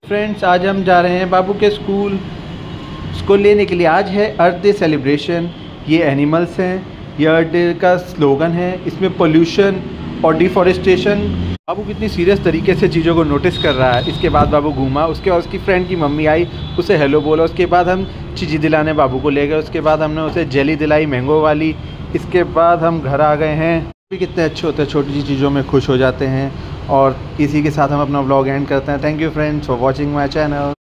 Friends, आज हम जा रहे हैं बाबू के स्कूल उसको लेने के लिए। आज है अर्थ डे सेलिब्रेशन। ये एनिमल्स हैं, ये अर्थ डे का स्लोगन है। इसमें पोल्यूशन और डिफॉरेस्टेशन, बाबू कितनी सीरियस तरीके से चीज़ों को नोटिस कर रहा है। इसके बाद बाबू घूमा, उसके बाद उसकी फ्रेंड की मम्मी आई, उसे हेलो बोला। उसके बाद हम चीज़ी दिलाने बाबू को ले गए। उसके बाद हमने उसे जेली दिलाई मैंगो वाली। इसके बाद हम घर आ गए हैं। भी कितने अच्छे होते हैं, छोटी सी चीज़ों में खुश हो जाते हैं। और इसी के साथ हम अपना व्लॉग एंड करते हैं। Thank you friends for watching my channel.